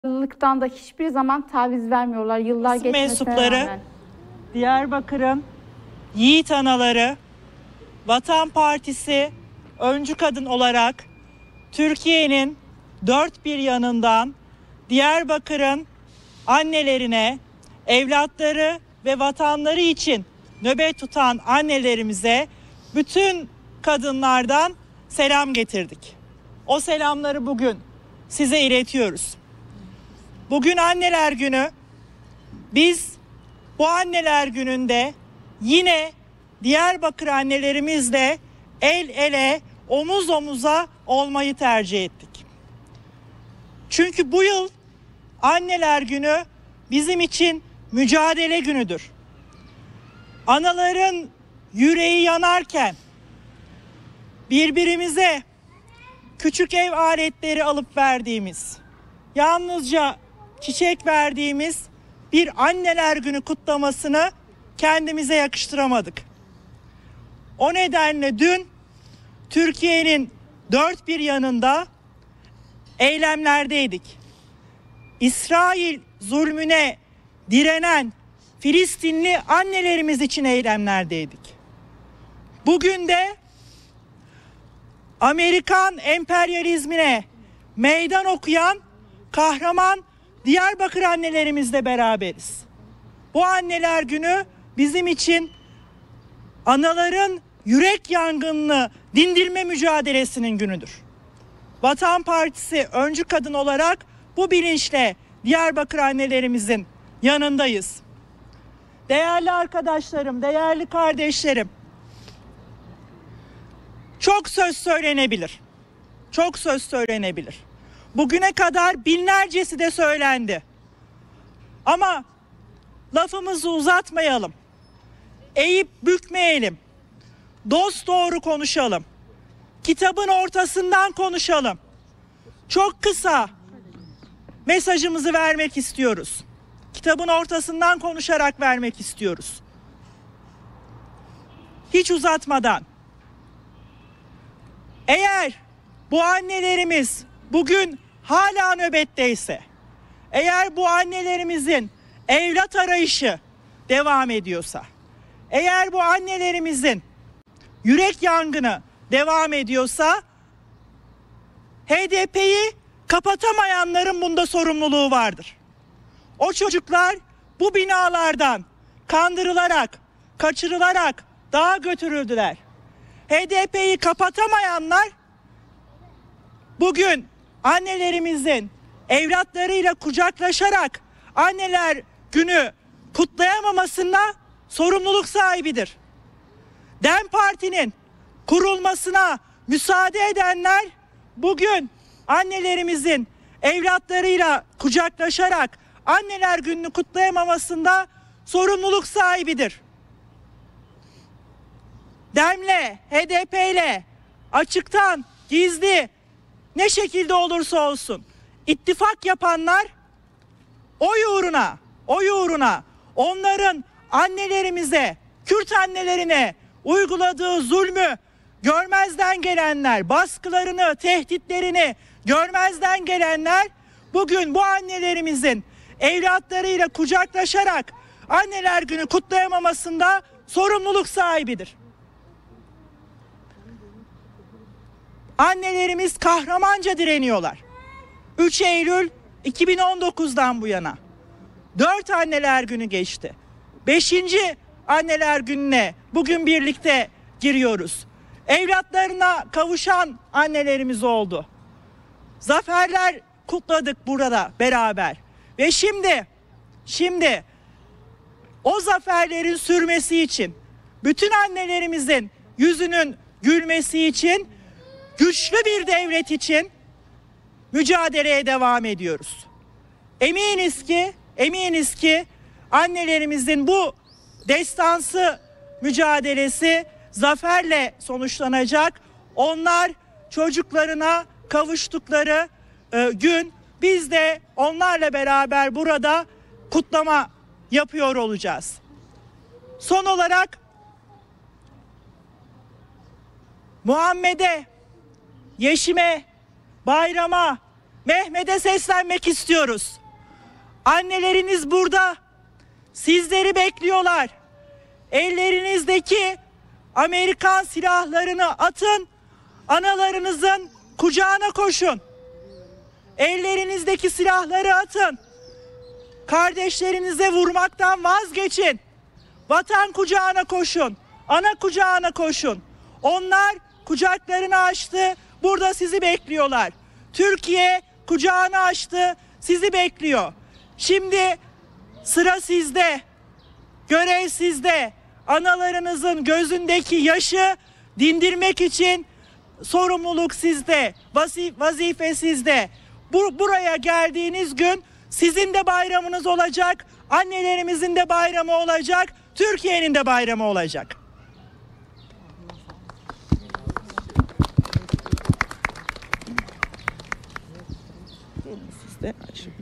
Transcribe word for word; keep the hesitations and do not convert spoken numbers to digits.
Duyarlılıktan da hiçbir zaman taviz vermiyorlar yıllar Basın geçmesine mensupları, rağmen. Diyarbakır'ın yiğit anaları, Vatan Partisi öncü kadın olarak Türkiye'nin dört bir yanından Diyarbakır'ın annelerine, evlatları ve vatanları için nöbet tutan annelerimize bütün kadınlardan selam getirdik. O selamları bugün size iletiyoruz. Bugün Anneler Günü. Biz bu Anneler Günü'nde yine Diyarbakır annelerimizle el ele, omuz omuza olmayı tercih ettik. Çünkü bu yıl Anneler Günü bizim için mücadele günüdür. Anaların yüreği yanarken birbirimize küçük ev aletleri alıp verdiğimiz, yalnızca çiçek verdiğimiz bir Anneler Günü kutlamasını kendimize yakıştıramadık. O nedenle dün Türkiye'nin dört bir yanında eylemlerdeydik. İsrail zulmüne direnen Filistinli annelerimiz için eylemlerdeydik. Bugün de Amerikan emperyalizmine meydan okuyan kahraman Diyarbakır annelerimizle beraberiz. Bu Anneler Günü bizim için anaların yürek yangınını dindirme mücadelesinin günüdür. Vatan Partisi öncü kadın olarak bu bilinçle Diyarbakır annelerimizin yanındayız. Değerli arkadaşlarım, değerli kardeşlerim, çok söz söylenebilir. Çok söz söylenebilir. Bugüne kadar binlercesi de söylendi. Ama lafımızı uzatmayalım. Eğip bükmeyelim. Dosdoğru konuşalım. Kitabın ortasından konuşalım. Çok kısa mesajımızı vermek istiyoruz. Kitabın ortasından konuşarak vermek istiyoruz. Hiç uzatmadan. Eğer bu annelerimiz bugün hala nöbetteyse, eğer bu annelerimizin evlat arayışı devam ediyorsa, eğer bu annelerimizin yürek yangını devam ediyorsa, H D P'yi kapatamayanların bunda sorumluluğu vardır. O çocuklar bu binalardan kandırılarak, kaçırılarak dağa götürüldüler. H D P'yi kapatamayanlar bugün annelerimizin evlatlarıyla kucaklaşarak Anneler Günü kutlayamamasında sorumluluk sahibidir. DEM Parti'nin kurulmasına müsaade edenler bugün annelerimizin evlatlarıyla kucaklaşarak Anneler Günü'nü kutlayamamasında sorumluluk sahibidir. DEM'le, H D P'yle açıktan, gizli, ne şekilde olursa olsun ittifak yapanlar oy uğruna, oy uğruna onların annelerimize, Kürt annelerine uyguladığı zulmü görmezden gelenler, baskılarını, tehditlerini görmezden gelenler bugün bu annelerimizin evlatlarıyla kucaklaşarak Anneler Günü kutlayamamasında sorumluluk sahibidir. Annelerimiz kahramanca direniyorlar. üç Eylül iki bin on dokuzdan bu yana dört Anneler Günü geçti. beşinci Anneler Günü'ne bugün birlikte giriyoruz. Evlatlarına kavuşan annelerimiz oldu. Zaferler kutladık burada beraber. Ve şimdi, şimdi o zaferlerin sürmesi için, bütün annelerimizin yüzünün gülmesi için, güçlü bir devlet için mücadeleye devam ediyoruz. Eminiz ki, eminiz ki annelerimizin bu destansı mücadelesi zaferle sonuçlanacak. Onlar çocuklarına kavuştukları e, gün biz de onlarla beraber burada kutlama yapıyor olacağız. Son olarak Muhammed'e, Yeşim'e, Bayram'a, Mehmet'e seslenmek istiyoruz. Anneleriniz burada. Sizleri bekliyorlar. Ellerinizdeki Amerikan silahlarını atın. Analarınızın kucağına koşun. Ellerinizdeki silahları atın. Kardeşlerinize vurmaktan vazgeçin. Vatan kucağına koşun. Ana kucağına koşun. Onlar kucaklarını açtı. Burada sizi bekliyorlar. Türkiye kucağını açtı. Sizi bekliyor. Şimdi sıra sizde. Görev sizde. Analarınızın gözündeki yaşı dindirmek için sorumluluk sizde. Vazife sizde. Bu, buraya geldiğiniz gün sizin de bayramınız olacak. Annelerimizin de bayramı olacak. Türkiye'nin de bayramı olacak. Siz de